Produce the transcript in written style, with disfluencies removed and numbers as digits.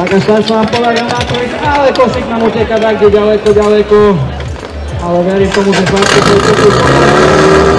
Taká šťastná podľa na trojke, ale košík nám uteká tak ďaleko. Ale verím tomu, že Zlatý Košík